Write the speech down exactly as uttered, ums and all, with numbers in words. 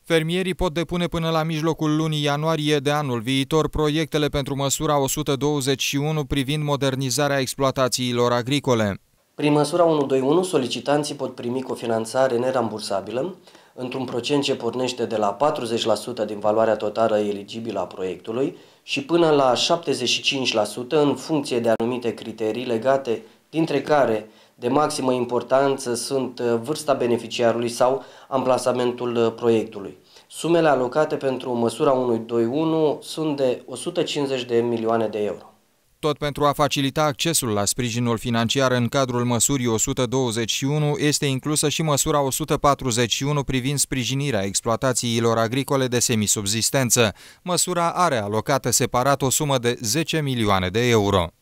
Fermierii pot depune până la mijlocul lunii ianuarie de anul viitor proiectele pentru măsura o sută douăzeci și unu privind modernizarea exploatațiilor agricole. Prin măsura o sută douăzeci și unu, solicitanții pot primi cofinanțare nerambursabilă într-un procent ce pornește de la patruzeci la sută din valoarea totală eligibilă a proiectului și până la șaptezeci și cinci la sută în funcție de anumite criterii legate, dintre care de maximă importanță sunt vârsta beneficiarului sau amplasamentul proiectului. Sumele alocate pentru măsura o sută douăzeci și unu sunt de o sută cincizeci de milioane de euro. Tot pentru a facilita accesul la sprijinul financiar în cadrul măsurii o sută douăzeci și unu este inclusă și măsura o sută patruzeci și unu privind sprijinirea exploatațiilor agricole de semisubzistență. Măsura are alocată separat o sumă de zece milioane de euro.